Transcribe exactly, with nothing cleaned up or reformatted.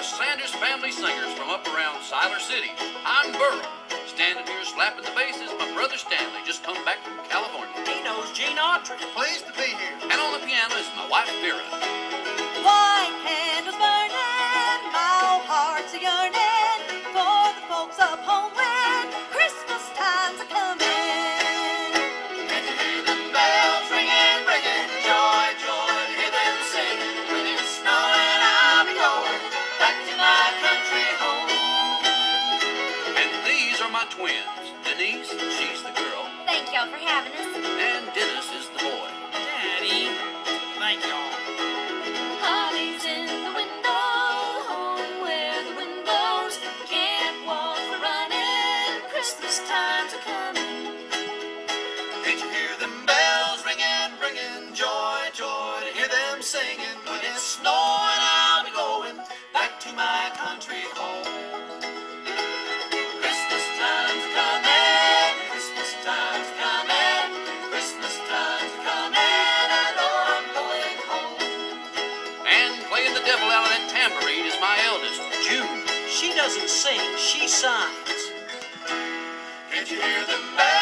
Sanders family singers from up around Siler City. I'm Burl. Standing here slapping the bass is my brother Stanley, just come back from California. He knows Gene Autry. Pleased to be here. And on the piano is my wife Vera. White candles burning, my old heart's a yearning for the folks up home when Christmas time's a coming. Can you hear them bells ringing, ringing? Joy, joy, to hear them singing. When it's snowing, I'll be going back to my country home. And these are my twins. Denise, she's the girl. Thank y'all for having us. And Dennis is the boy. Daddy, thank y'all. Holly's in the window, home where the wind blows. Can't walk for running, Christmas time's a coming. Can't you hear them bells ringing, ringing? Joy, joy, to hear them singing. When it's snowing, I'll be going back to my country home. Christmas time's coming, Christmas time's coming, Christmas time's coming, I know I'm going home. And playing the devil out of that tambourine is my eldest, June. She doesn't sing, she signs. Can't you hear them bells